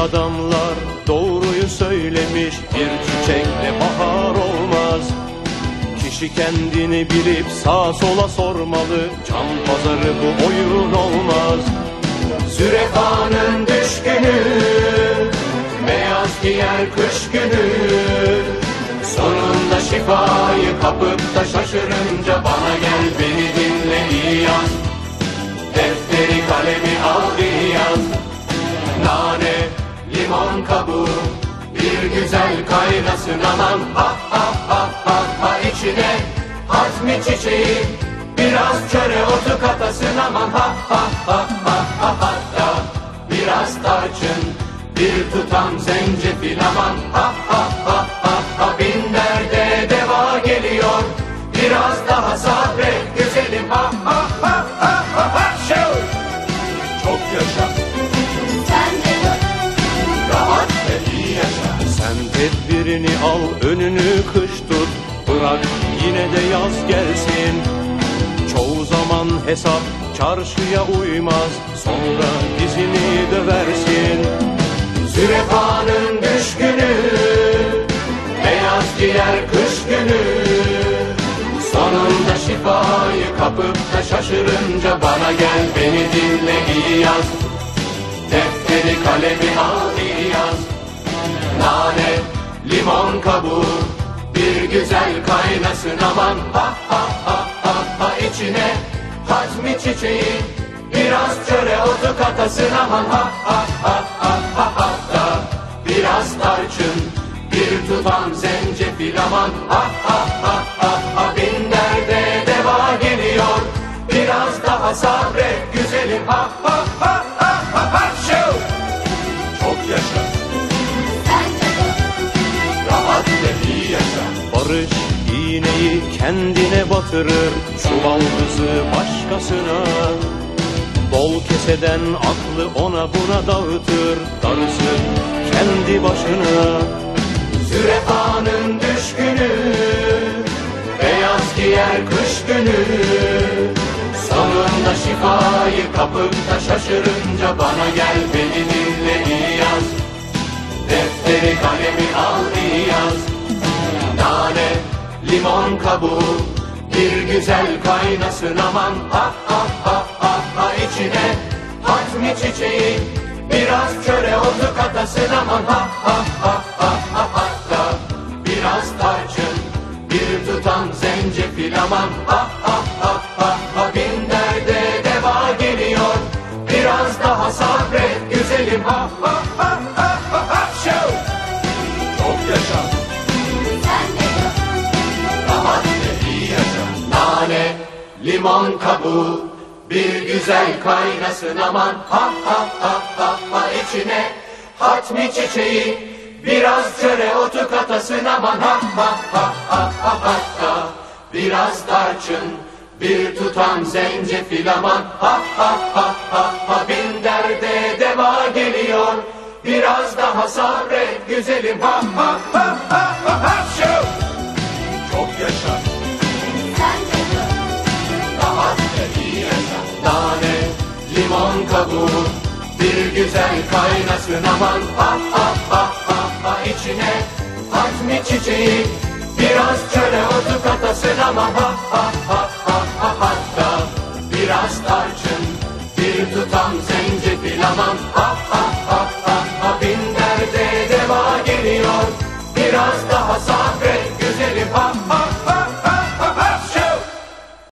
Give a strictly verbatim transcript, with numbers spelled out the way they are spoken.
adamlar doğruyu söylemiş, bir çiçekle bahar olmaz. Kişi kendini bilip sağa sola sormalı, can pazarı bu oyun olmaz. Zürefanın düşkünü, beyaz giyer kış günü, sonunda şifayı kapıp da şaşırınca bana gel beni dinle iyi yaz. Defteri kalemi al iyi yaz. Nane, limon kabuğu, bir güzel kaynasın aman. Ha ha ha ha ha içine hazmi çiçeği, biraz çöre otu katasın aman. Ha ha ha ha ha hatta biraz tarçın, bir tutam zencefil aman. Ha ha ha ha ha bin derde deva geliyor, biraz daha sabret güzelim. Ha ha ha ha ha ha şov. Çok yaşa. Sen tedbirini al, önünü kış tut, bırak yine de yaz gelsin. Çoğu zaman hesap çarşıya uymaz, sonra dizini döversin. Zürefanın düşkünü, beyaz giyer kış günü, sonunda şifayı kapıp da şaşırınca bana gel beni dinle iyi yaz. Defteri kalemi al iyi yaz. Nane, limon kabuğu, bir güzel kaynasın aman. Ha ha ha ha ha içine hazmi çiçeği, biraz çöre otu katasın aman. Ha ha ha ha ha ha da biraz tarçın, bir tutam zencefil aman. Ha ha ha ha ha bin derde deva geliyor, biraz daha sabret güzelim. Ha ha ha ha ha ha şov. Çok yaşa. Barış iğneyi kendine batırır, çuvaldızı başkasına. Bol keseden aklı ona buna dağıtır, darısı kendi başına. Zürefanın düşkünü, beyaz giyer kış günü, sonunda şifayı kapıp da şaşırınca bana gel beni dinle iyi yaz. Defteri kalemi al iyi yaz. Nane, limon kabuğu, bir güzel kaynasın aman. Ha ha ha ha ha içine hazmi çiçeği, biraz çöre otu katasın aman. Ha ha ha ha ha hatta biraz tarçın, bir tutam zencefil aman. Ha ha ha ha ha bin derde deva geliyor, biraz daha sabret güzelim. Ha ha ha ha ha ha şov. Çok yaşa. Nane, limon kabuğu, bir güzel kaynasın aman. Ha ha ha ha ha içine hatmi çiçeği, biraz çöre otu katasın aman. Ha ha ha ha ha hatta biraz tarçın, bir tutam zencefil aman. Ha ha ha ha ha bin derde deva geliyor, biraz daha sabret güzelim. Ha ha ha ha ha ha şov. Çok yaşa. Nane, limon kabuğu, bir güzel kaynasın aman. Ha ha ha ha ha içine hazmi çiçeği, biraz çöre otu katasın aman. Ha ha ha ha ha hatta biraz tarçın, bir tutam zencefil aman. Ha ha ha ha ha bin derde deva geliyor, biraz daha sabret